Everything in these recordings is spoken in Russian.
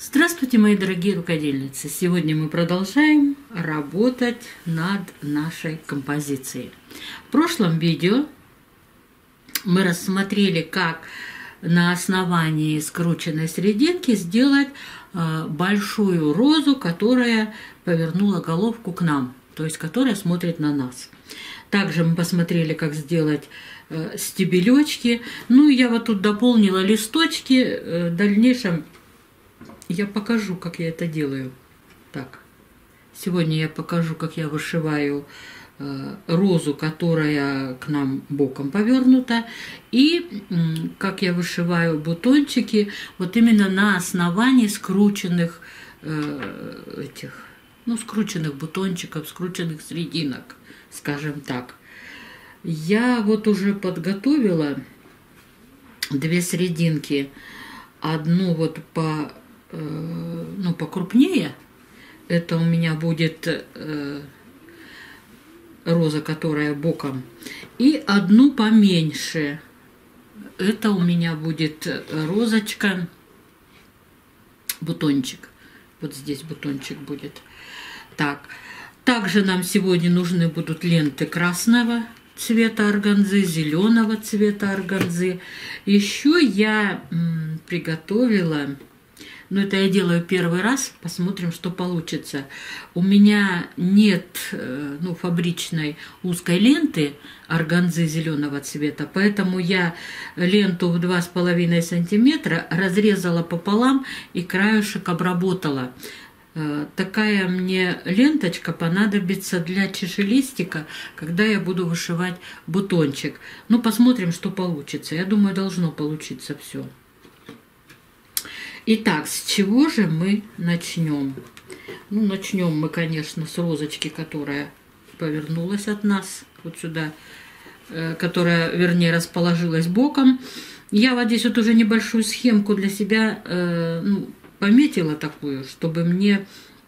Здравствуйте, мои дорогие рукодельницы! Сегодня мы продолжаем работать над нашей композицией. В прошлом видео мы рассмотрели, как на основании скрученной серединки сделать большую розу, которая повернула головку к нам, то есть которая смотрит на нас. Также мы посмотрели, как сделать стебелечки. Ну, я вот тут дополнила листочки. В дальнейшем я покажу, как я это делаю. Так, сегодня я покажу, как я вышиваю розу, которая к нам боком повернута, и как я вышиваю бутончики вот именно на основании скрученных скрученных бутончиков, скрученных серединок, скажем так. Я вот уже подготовила две серединки, одну вот покрупнее, это у меня будет роза, которая боком, и одну поменьше, это у меня будет розочка, бутончик, вот здесь бутончик будет. Так, также нам сегодня нужны будут ленты красного цвета органзы, зеленого цвета органзы. Еще я приготовила, но это я делаю первый раз, посмотрим, что получится. У меня нет фабричной узкой ленты органзы зеленого цвета, поэтому я ленту в 2,5 сантиметра разрезала пополам и краешек обработала. Такая мне ленточка понадобится для чашелистика, когда я буду вышивать бутончик. Ну, посмотрим, что получится. Я думаю, должно получиться все. Итак, с чего же мы начнем? Ну, начнем мы, конечно, с розочки, которая повернулась от нас вот сюда, которая, вернее, расположилась боком. Я вот здесь вот уже небольшую схемку для себя пометила такую, чтобы мне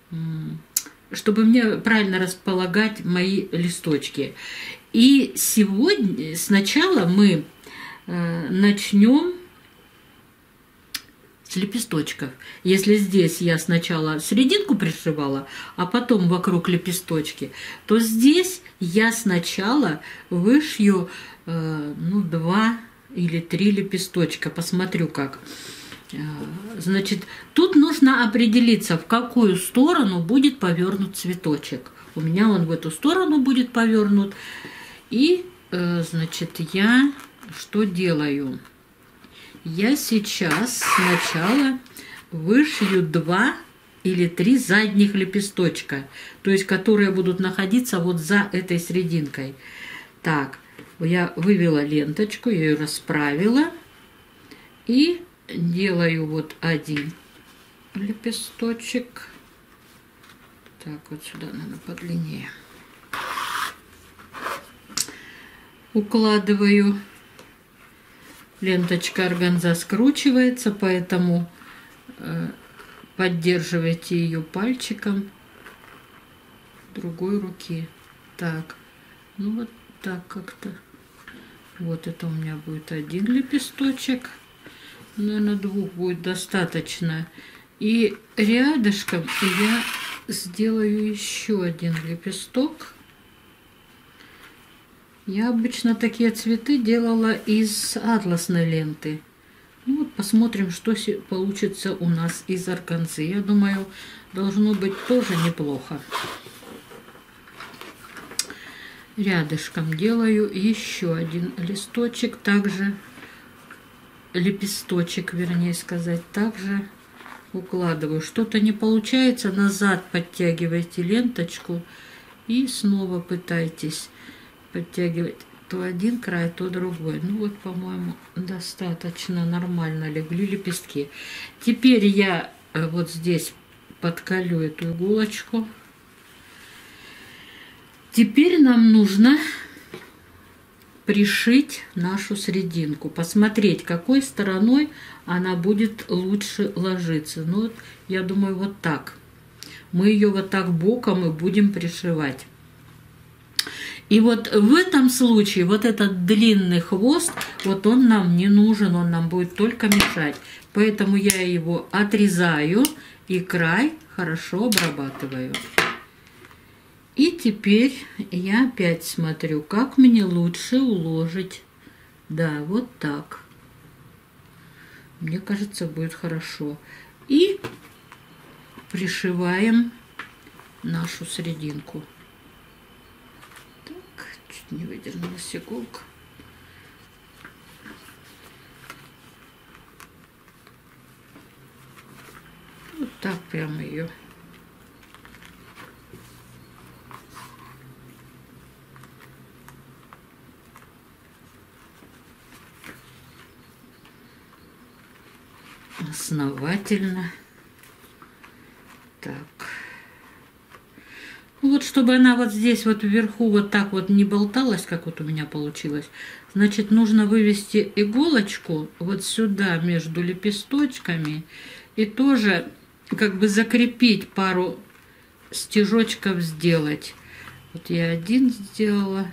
правильно располагать мои листочки. И сегодня сначала мы начнем с лепесточков. Если здесь я сначала серединку пришивала, а потом вокруг лепесточки, то здесь я сначала вышью 2 или 3 лепесточка. Посмотрю, как. Значит, тут нужно определиться, в какую сторону будет повернут цветочек. У меня он в эту сторону будет повернут. И, значит, я что делаю? Я сейчас сначала вышью 2 или 3 задних лепесточка, то есть которые будут находиться вот за этой серединкой. Так, я вывела ленточку, я ее расправила и делаю вот один лепесточек. Так, вот сюда, наверное, подлиннее. Укладываю. Ленточка органза скручивается, поэтому поддерживайте ее пальчиком другой руки. Так, ну вот так как-то. Вот это у меня будет один лепесточек. Наверное, 2 будет достаточно. И рядышком я сделаю еще один лепесток. Я обычно такие цветы делала из атласной ленты. Ну вот посмотрим, что получится у нас из органзы. Я думаю, должно быть тоже неплохо. Рядышком делаю еще один листочек, также лепесточек, вернее сказать, также укладываю. Что-то не получается, назад подтягивайте ленточку и снова пытайтесь подтягивать то один край, то другой. Ну вот, по-моему, достаточно нормально легли лепестки. Теперь я вот здесь подколю эту иголочку. Теперь нам нужно пришить нашу серединку, посмотреть, какой стороной она будет лучше ложиться. Ну вот, я думаю, вот так. Мы ее вот так боком и будем пришивать. И вот в этом случае вот этот длинный хвост, вот он нам не нужен, он нам будет только мешать. Поэтому я его отрезаю и край хорошо обрабатываю. И теперь я опять смотрю, как мне лучше уложить. Да, вот так. Мне кажется, будет хорошо. И пришиваем нашу серединку. Так, чуть не выдернулась иголка. Вот так прямо ее. Основательно. Так. Вот чтобы она вот здесь вот вверху вот так вот не болталась, как вот у меня получилось, значит, нужно вывести иголочку вот сюда между лепесточками и тоже как бы закрепить, пару стежочков сделать. Вот я один сделала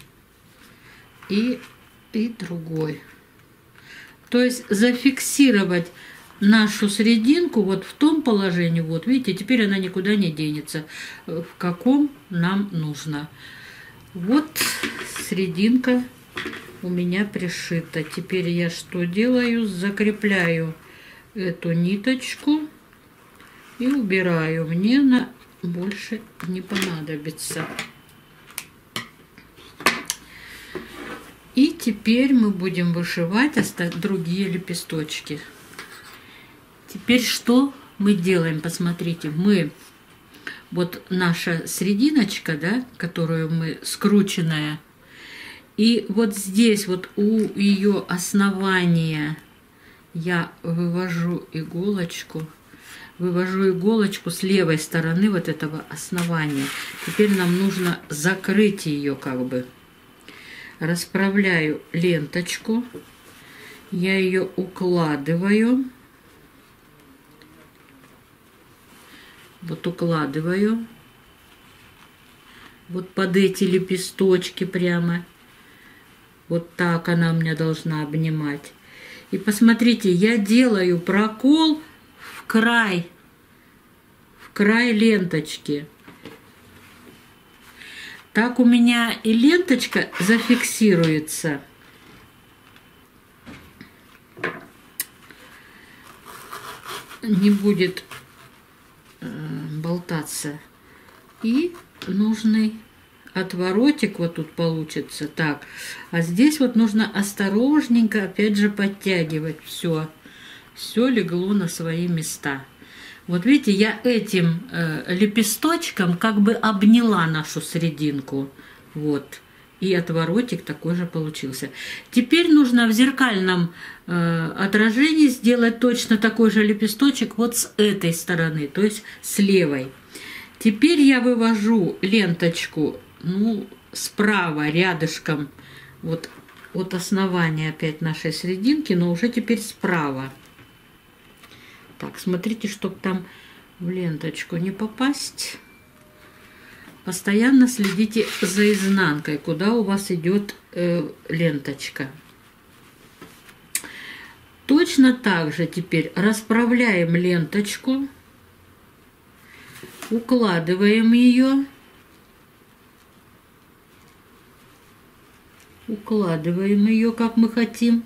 и другой. То есть зафиксировать нашу серединку вот в том положении, вот видите, теперь она никуда не денется, в каком нам нужно. Вот серединка у меня пришита. Теперь я что делаю? Закрепляю эту ниточку и убираю. Мне она больше не понадобится. И теперь мы будем вышивать другие лепесточки. Теперь что мы делаем? Посмотрите, мы вот наша серединочка, да, которую мы скрученная, и вот здесь вот у ее основания я вывожу иголочку с левой стороны вот этого основания. Теперь нам нужно закрыть ее как бы. Расправляю ленточку, я ее укладываю, вот укладываю, вот под эти лепесточки прямо, вот так она у меня должна обнимать. И посмотрите, я делаю прокол в край ленточки. Так у меня и ленточка зафиксируется. Не будет болтаться. И нужный отворотик вот тут получится. Так, а здесь вот нужно осторожненько опять же подтягивать все. Все легло на свои места. Вот видите, я этим лепесточком как бы обняла нашу серединку. Вот. И отворотик такой же получился. Теперь нужно в зеркальном отражении сделать точно такой же лепесточек вот с этой стороны, то есть с левой. Теперь я вывожу ленточку, ну, справа, рядышком, вот от основания опять нашей серединки, но уже теперь справа. Так, смотрите, чтобы там в ленточку не попасть. Постоянно следите за изнанкой, куда у вас идет ленточка. Точно так же теперь расправляем ленточку, укладываем ее, как мы хотим.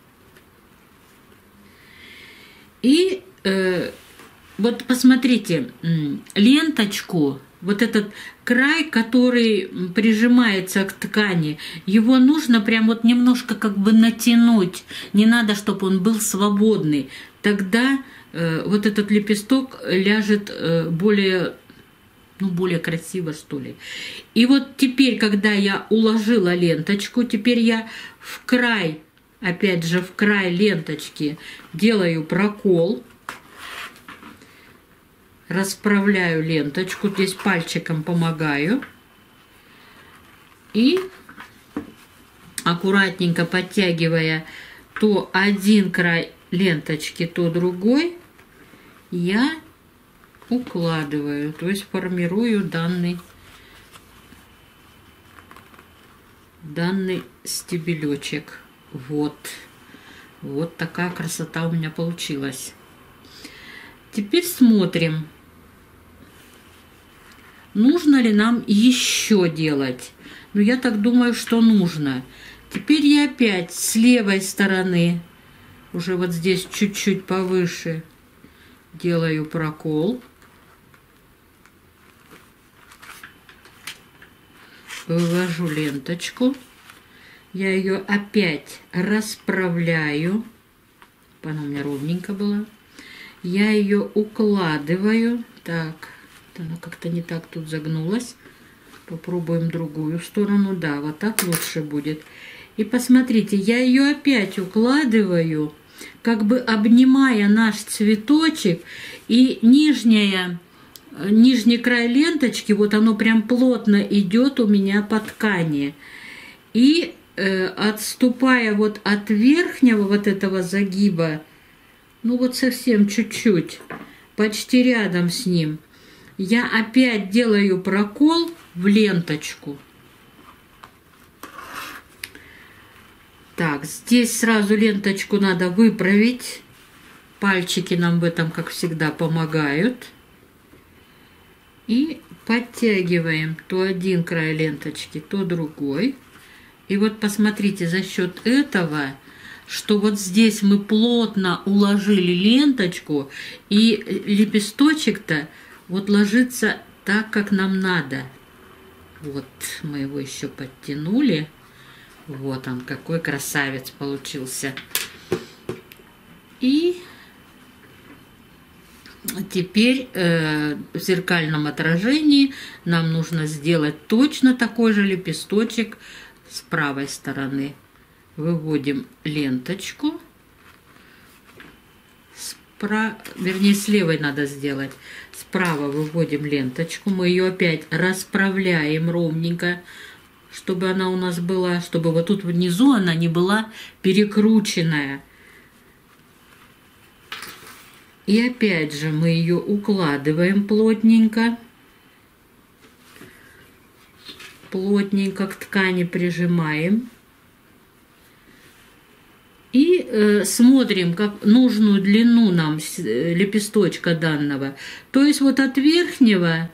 И вот посмотрите, ленточку, вот этот край, который прижимается к ткани, его нужно прям вот немножко как бы натянуть. Не надо, чтобы он был свободный. Тогда вот этот лепесток ляжет более красиво, что ли. И вот теперь, когда я уложила ленточку, теперь я в край, опять же, в край ленточки делаю прокол. Расправляю ленточку, здесь пальчиком помогаю. И аккуратненько подтягивая то один край ленточки, то другой, я укладываю, то есть формирую данный стебелечек. Вот. Вот такая красота у меня получилась. Теперь смотрим, нужно ли нам еще делать. Ну, я так думаю, что нужно. Теперь я опять с левой стороны, уже вот здесь чуть-чуть повыше, делаю прокол. Вывожу ленточку. Я ее опять расправляю. Она у меня ровненько была. Я ее укладываю. Так, она как-то не так тут загнулась. Попробуем другую сторону. Да, вот так лучше будет. И посмотрите, я ее опять укладываю, как бы обнимая наш цветочек. И нижний край ленточки, вот оно прям плотно идет у меня по ткани. И отступая вот от верхнего вот этого загиба, ну вот совсем чуть-чуть, почти рядом с ним, я опять делаю прокол в ленточку. Так, здесь сразу ленточку надо выправить. Пальчики нам в этом, как всегда, помогают. И подтягиваем то один край ленточки, то другой. И вот посмотрите, за счет этого, что вот здесь мы плотно уложили ленточку, и лепесточек-то вот ложится так, как нам надо. Вот мы его еще подтянули. Вот он, какой красавец получился. И теперь в зеркальном отражении нам нужно сделать точно такой же лепесточек с правой стороны. Выводим ленточку. Вернее, с левой надо сделать. Справа выводим ленточку. Мы ее опять расправляем ровненько, чтобы она у нас была, чтобы вот тут внизу она не была перекрученная. И опять же мы ее укладываем плотненько. Плотненько к ткани прижимаем. И смотрим, как нужную длину нам лепесточка данного. То есть вот от верхнего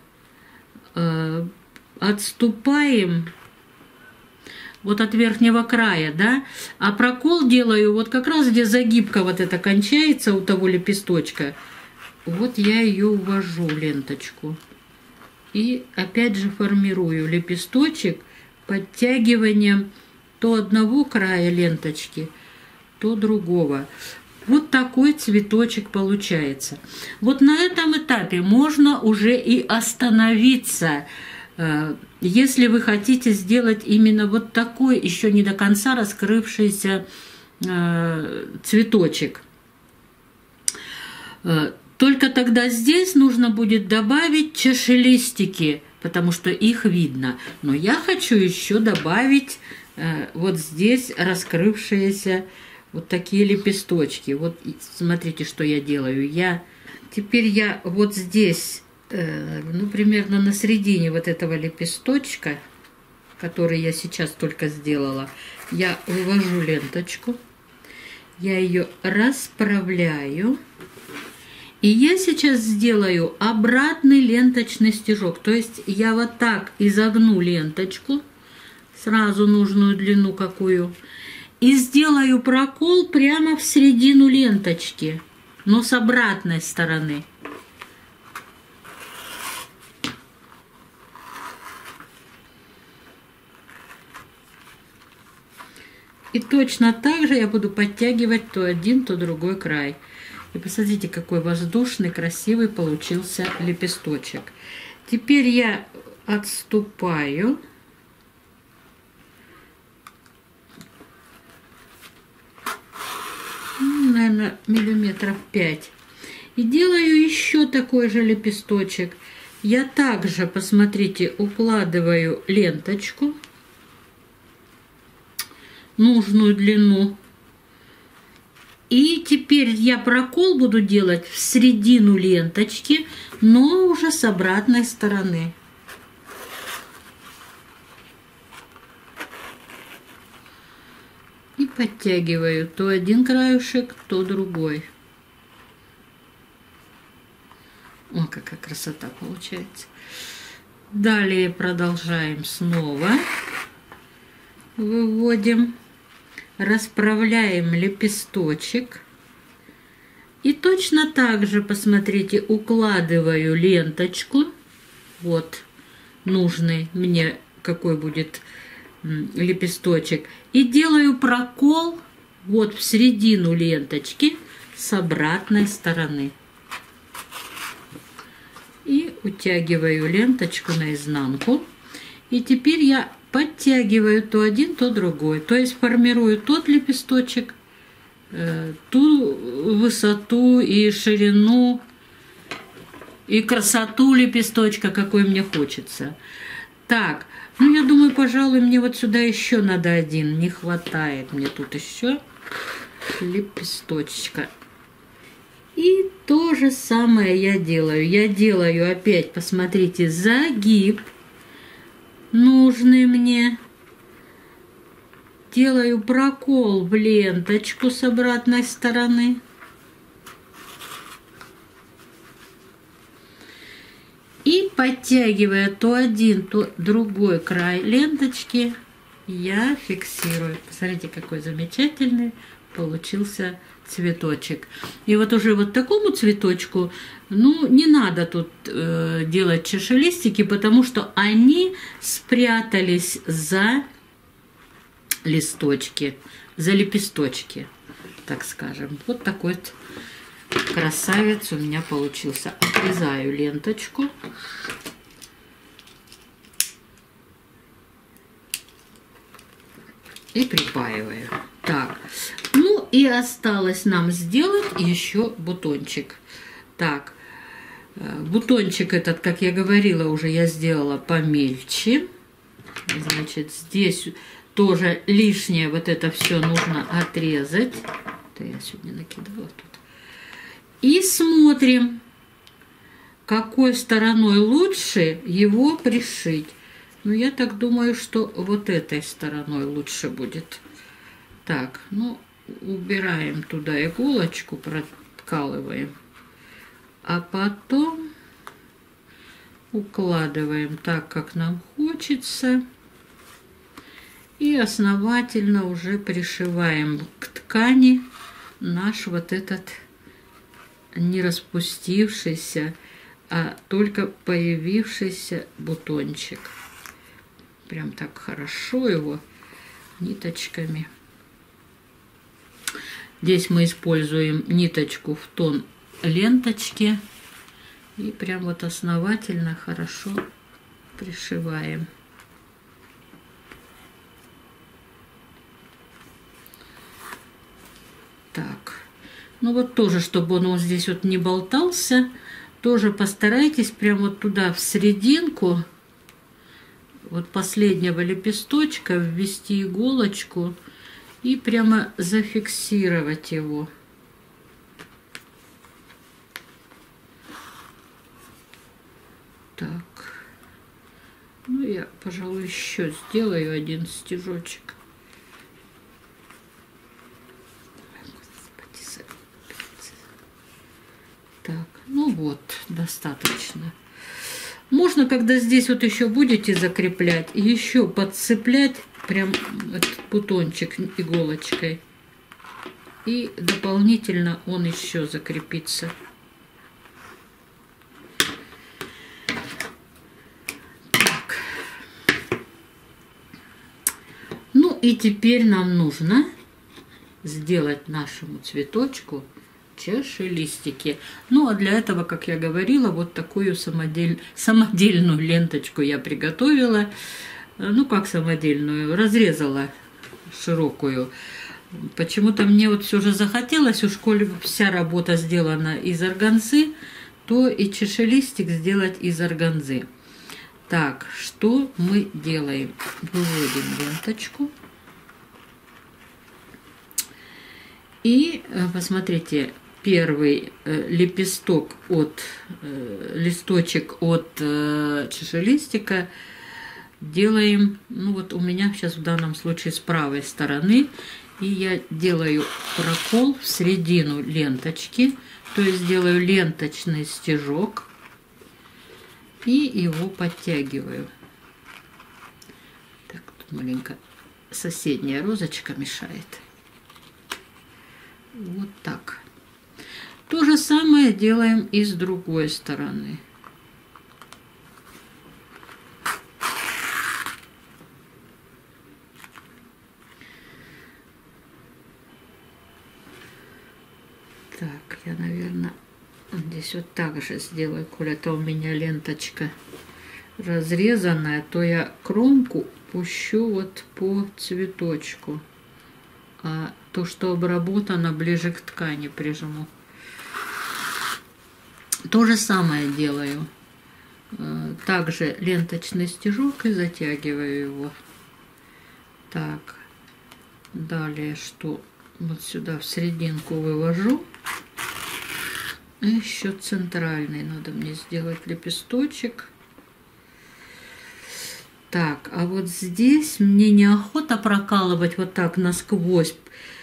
отступаем, вот от верхнего края, да, а прокол делаю вот как раз, где загибка вот эта кончается у того лепесточка. Вот я ее увожу, ленточку. И опять же формирую лепесточек подтягиванием то одного края ленточки, то другого. Вот такой цветочек получается. Вот на этом этапе можно уже и остановиться, если вы хотите сделать именно вот такой еще не до конца раскрывшийся цветочек. Только тогда здесь нужно будет добавить чашелистики, потому что их видно. Но я хочу еще добавить вот здесь раскрывшиеся вот такие лепесточки. Вот смотрите, что я делаю. Теперь я вот здесь, ну, примерно на середине вот этого лепесточка, который я сейчас только сделала, я вывожу ленточку, я ее расправляю. И я сейчас сделаю обратный ленточный стежок. То есть я вот так изогну ленточку, сразу нужную длину какую, и сделаю прокол прямо в середину ленточки, но с обратной стороны. И точно так же я буду подтягивать то один, то другой край. И посмотрите, какой воздушный, красивый получился лепесточек. Теперь я отступаю. Наверное, миллиметров 5. И делаю еще такой же лепесточек. Я также, посмотрите, укладываю ленточку, нужную длину. И теперь я прокол буду делать в середину ленточки, но уже с обратной стороны. И подтягиваю то один краешек, то другой. О, какая красота получается. Далее продолжаем снова. Выводим, расправляем лепесточек. И точно так же, посмотрите, укладываю ленточку. Вот нужный мне какой будет лепесточек. И делаю прокол вот в середину ленточки с обратной стороны. И утягиваю ленточку наизнанку. И теперь я подтягиваю то один, то другой. То есть формирую тот лепесточек, ту высоту и ширину, и красоту лепесточка, какой мне хочется. Так, ну я думаю, пожалуй, мне вот сюда еще надо один. Не хватает мне тут еще лепесточка. И то же самое я делаю. Я делаю опять, посмотрите, загиб нужный мне. Делаю прокол в ленточку с обратной стороны. И подтягивая то один, то другой край ленточки, я фиксирую. Посмотрите, какой замечательный получился цветочек. И вот уже вот такому цветочку, ну, не надо тут делать чашелистики, потому что они спрятались за листочки, за лепесточки, так скажем. Вот такой вот красавец у меня получился. Отрезаю ленточку. И припаиваю. Так, ну и осталось нам сделать еще бутончик. Так, бутончик этот, как я говорила, уже я сделала помельче. Значит, здесь тоже лишнее вот это все нужно отрезать. Это я сегодня накидывала тут. И смотрим, какой стороной лучше его пришить. Ну, я так думаю, что вот этой стороной лучше будет. Так, ну, убираем туда иголочку, проткалываем. А потом укладываем так, как нам хочется. И основательно уже пришиваем к ткани наш вот этот не распустившийся, а только появившийся бутончик. Прям так хорошо его ниточками. Здесь мы используем ниточку в тон ленточки и прям вот основательно хорошо пришиваем. Так, ну вот тоже, чтобы он вот здесь вот не болтался, тоже постарайтесь прям вот туда в серединку вот последнего лепесточка ввести иголочку и прямо зафиксировать его. Так, ну я, пожалуй, еще сделаю один стежочек. Так, ну вот, достаточно. Можно, когда здесь вот еще будете закреплять, еще подцеплять прям этот бутончик иголочкой. И дополнительно он еще закрепится. Так. Ну и теперь нам нужно сделать нашему цветочку чашелистики. Ну, а для этого, как я говорила, вот такую самодельную ленточку я приготовила. Ну, как самодельную, разрезала широкую. Почему-то мне вот все же захотелось, уж коли вся работа сделана из органзы, то и чашелистик сделать из органзы. Так, что мы делаем? Выводим ленточку. И посмотрите, первый лепесток листочек от чашелистика делаем, ну вот у меня сейчас в данном случае с правой стороны. И я делаю прокол в середину ленточки, то есть делаю ленточный стежок и его подтягиваю. Так, тут маленько соседняя розочка мешает. Вот так. То же самое делаем и с другой стороны. Так, я, наверное, здесь вот так же сделаю, коль это у меня ленточка разрезанная, то я кромку пущу вот по цветочку, а то, что обработано, ближе к ткани прижму. То же самое делаю. Также ленточный стежок и затягиваю его. Так, далее что? Вот сюда в серединку вывожу. И еще центральный надо мне сделать лепесточек. Так, а вот здесь мне неохота прокалывать вот так насквозь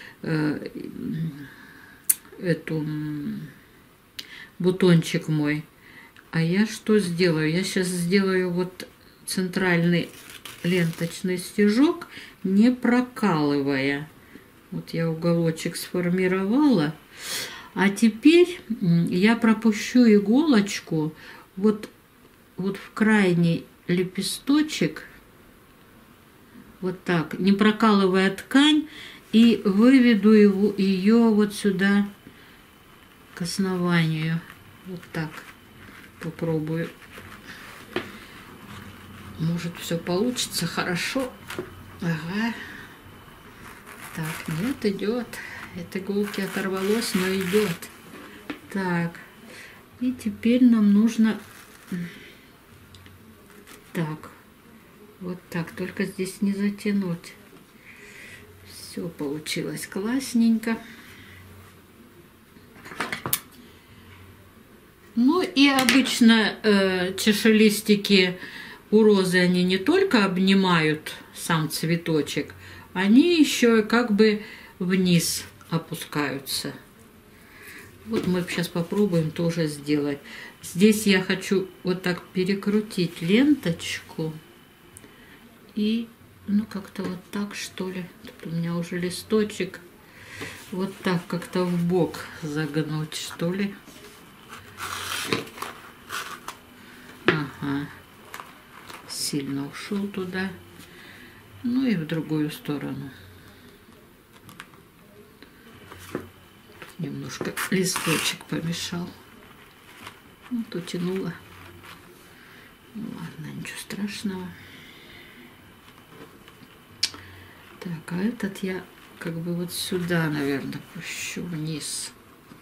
эту бутончик мой. А я что сделаю? Я сейчас сделаю вот центральный ленточный стежок, не прокалывая. Вот я уголочек сформировала. А теперь я пропущу иголочку вот в крайний лепесточек, вот так, не прокалывая ткань, и выведу ее вот сюда к основанию. Вот так. Попробую. Может, все получится хорошо. Ага. Так, нет, идет. От иголки оторвалось, но идет. Так. И теперь нам нужно... Так. Вот так. Только здесь не затянуть. Все получилось классненько. Ну и обычно чашелистики у розы, они не только обнимают сам цветочек, они еще как бы вниз опускаются. Вот мы сейчас попробуем тоже сделать. Здесь я хочу вот так перекрутить ленточку и, ну, как-то вот так, что ли. Тут у меня уже листочек. Вот так как-то в бок загнуть, что ли. Ага. Сильно ушел туда. Ну и в другую сторону. Тут немножко листочек помешал. Вот утянула. Ну, ладно, ничего страшного. Так, а этот я как бы вот сюда, наверное, пущу вниз.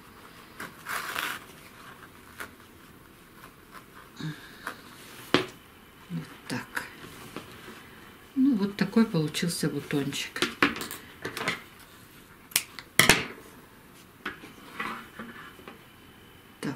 Вот так. Ну, вот такой получился бутончик. Так,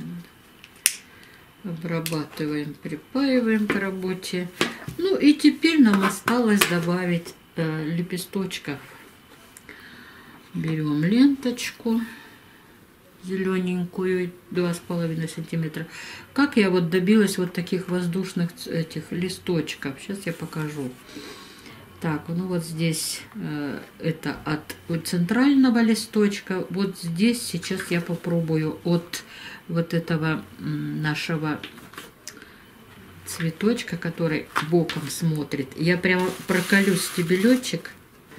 обрабатываем, припаиваем к работе. Ну и теперь нам осталось добавить лепесточков. Берем ленточку зелененькую, 2,5 сантиметра. Как я вот добилась вот таких воздушных этих листочков? Сейчас я покажу. Так, ну вот здесь это от центрального листочка. Вот здесь сейчас я попробую от вот этого нашего цветочка, который боком смотрит. Я прямо проколю стебелечек.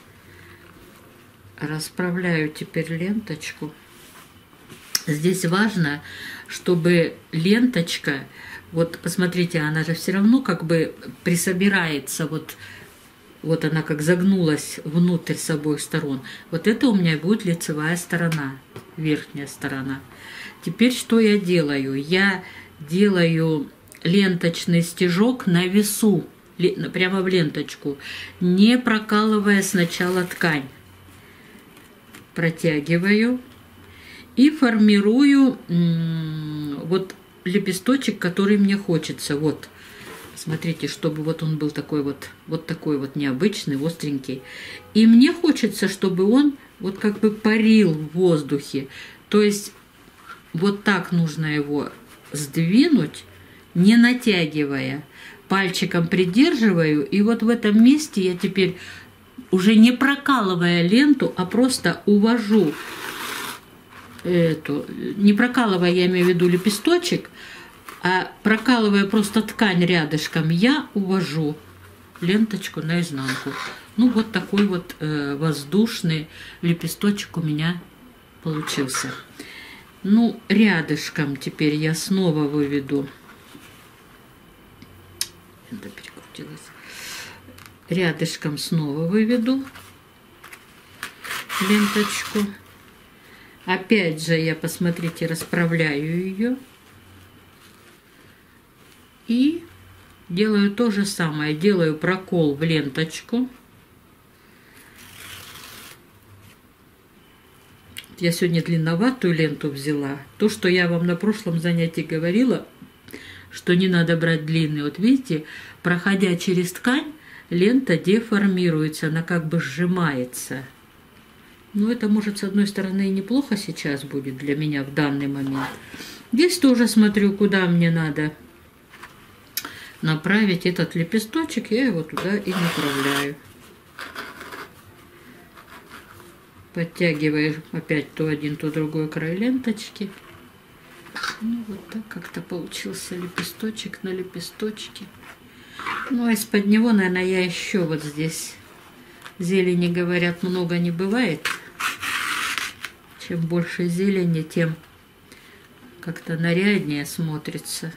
Расправляю теперь ленточку. Здесь важно, чтобы ленточка, вот посмотрите, она же все равно как бы присобирается, вот она как загнулась внутрь с обоих сторон. Вот это у меня будет лицевая сторона, верхняя сторона. Теперь что я делаю? Я делаю ленточный стежок на весу, прямо в ленточку, не прокалывая сначала ткань. Протягиваю и формирую вот лепесточек, который мне хочется. Вот Смотрите, чтобы вот он был такой вот такой вот необычный, остренький. И мне хочется, чтобы он вот как бы парил в воздухе. То есть вот так нужно его сдвинуть, не натягивая. Пальчиком придерживаю, и вот в этом месте я теперь, уже не прокалывая ленту, а просто увожу эту, не прокалывая, я имею в виду лепесточек, а прокалывая просто ткань рядышком, я увожу ленточку наизнанку. Ну, вот такой вот воздушный лепесточек у меня получился. Ну, рядышком теперь я снова выведу. Это перекрутилось. Рядышком снова выведу ленточку. Опять же я, посмотрите, расправляю ее. И делаю то же самое. Делаю прокол в ленточку. Я сегодня длинноватую ленту взяла. То, что я вам на прошлом занятии говорила, что не надо брать длинный. Вот видите, проходя через ткань, лента деформируется, она как бы сжимается. Ну, это, может, с одной стороны и неплохо сейчас будет для меня в данный момент. Здесь тоже смотрю, куда мне надо направить этот лепесточек, я его туда и направляю. Подтягиваю опять то один, то другой край ленточки. Ну, вот так как-то получился лепесточек на лепесточке. Ну, а из-под него, наверное, я еще вот здесь, зелени, говорят, много не бывает. Чем больше зелени, тем как-то наряднее смотрится.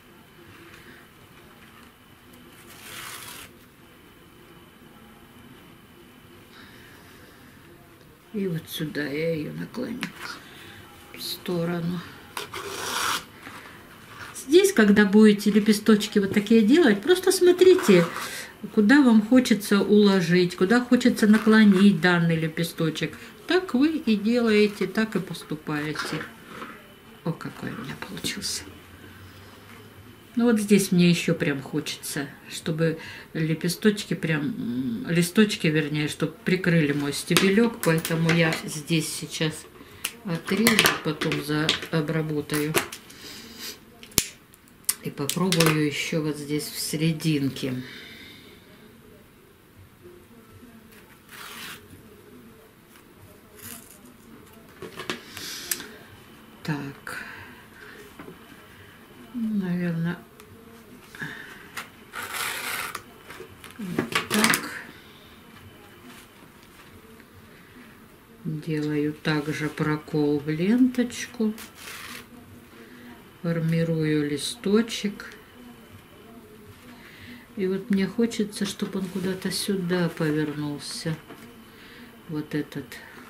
И вот сюда я ее наклоню в сторону. Здесь, когда будете лепесточки вот такие делать, просто смотрите, куда вам хочется уложить, куда хочется наклонить данный лепесточек. Так вы и делаете, так и поступаете. О, какой у меня получился. Ну вот здесь мне еще прям хочется, чтобы лепесточки прям, листочки, вернее, чтобы прикрыли мой стебелек, поэтому я здесь сейчас отрежу, потом обработаю и попробую еще вот здесь в серединке. Так, наверное, вот так. Делаю также прокол в ленточку, формирую листочек. И вот мне хочется, чтобы он куда-то сюда повернулся. Вот этот.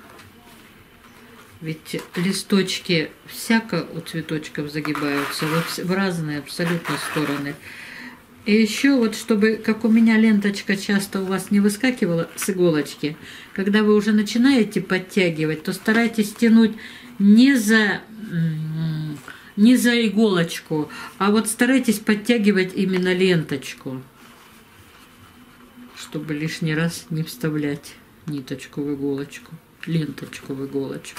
Ведь листочки всяко у цветочков загибаются в разные абсолютно стороны. И еще вот, чтобы, как у меня ленточка часто у вас не выскакивала с иголочки, когда вы уже начинаете подтягивать, то старайтесь тянуть не за иголочку, а вот старайтесь подтягивать именно ленточку, чтобы лишний раз не вставлять ниточку в иголочку, ленточку в иголочку.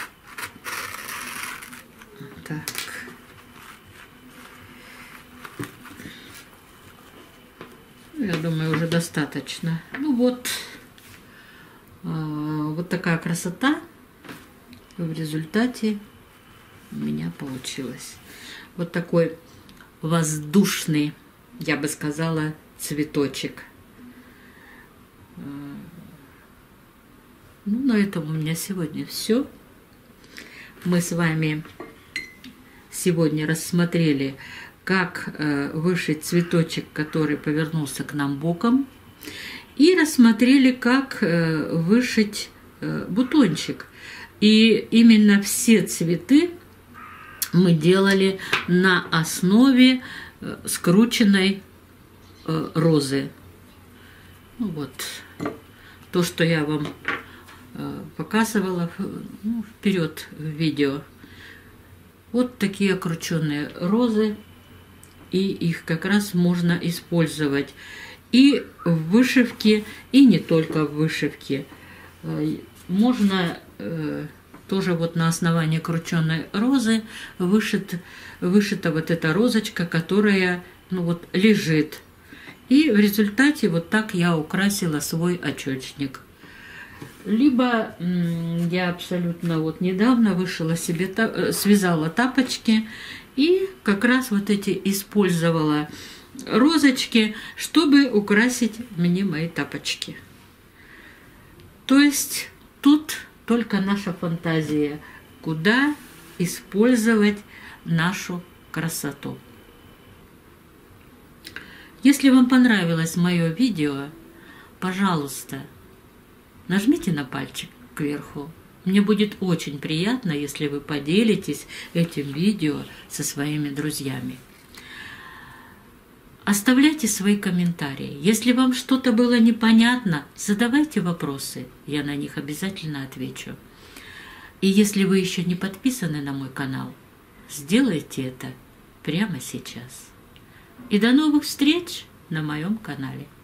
Так. Я думаю, уже достаточно. Ну вот. Вот такая красота в результате у меня получилась. Вот такой воздушный, я бы сказала, цветочек. Ну, на этом у меня сегодня все. Мы с вами сегодня рассмотрели, как вышить цветочек, который повернулся к нам боком, и рассмотрели, как вышить бутончик. И именно все цветы мы делали на основе скрученной розы. Ну, вот то, что я вам показывала вперед в видео. Вот такие окрученные розы и их как раз можно использовать и в вышивке, и не только в вышивке. Можно тоже вот на основании крученой розы вышита вот эта розочка, которая вот лежит. И в результате вот так я украсила свой очечник. Либо я абсолютно вот недавно вышила себе, связала тапочки и как раз вот эти использовала розочки, чтобы украсить мне мои тапочки. То есть тут только наша фантазия, куда использовать нашу красоту. Если вам понравилось мое видео, пожалуйста, нажмите на пальчик кверху. Мне будет очень приятно, если вы поделитесь этим видео со своими друзьями. Оставляйте свои комментарии. Если вам что-то было непонятно, задавайте вопросы, я на них обязательно отвечу. И если вы еще не подписаны на мой канал, сделайте это прямо сейчас. И до новых встреч на моем канале.